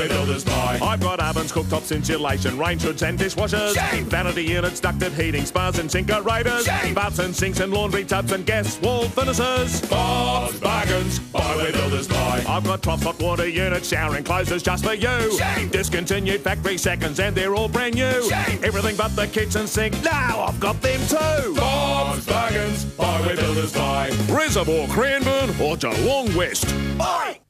where builders buy. I've got ovens, cooktops, insulation, range hoods and dishwashers. Shame. Vanity units, ducted heating, spas and sinkerators. Shame. Baths and sinks and laundry tubs and gas wall furnaces. Bob's Bargains, buy where builders buy. I've got troughs, hot water units, shower enclosures just for you. Shame. Discontinued factory seconds and they're all brand new. Shame. Everything but the kitchen sink, now I've got them too. Bob's Bargains, buy where builders buy. Reservoir, Cranbourne or Geelong West. Oi!